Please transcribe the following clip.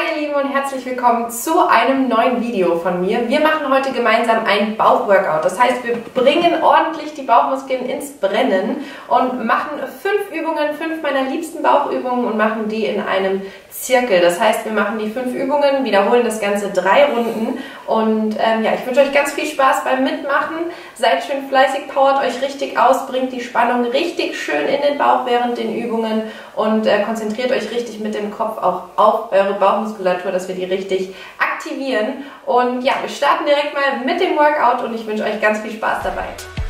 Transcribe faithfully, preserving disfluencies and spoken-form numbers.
ihr Lieben und herzlich willkommen zu einem neuen Video von mir. Wir machen heute gemeinsam ein Bauchworkout. Das heißt, wir bringen ordentlich die Bauchmuskeln ins Brennen und machen fünf Übungen, fünf meiner liebsten Bauchübungen und machen die in einem Zirkel. Das heißt, wir machen die fünf Übungen, wiederholen das Ganze drei Runden und ähm, ja, ich wünsche euch ganz viel Spaß beim Mitmachen. Seid schön fleißig, powert euch richtig aus, bringt die Spannung richtig schön in den Bauch während den Übungen und äh, konzentriert euch richtig mit dem Kopf auch auf eure Bauchmuskulatur, dass wir die richtig aktivieren. Und ja, wir starten direkt mal mit dem Workout und ich wünsche euch ganz viel Spaß dabei.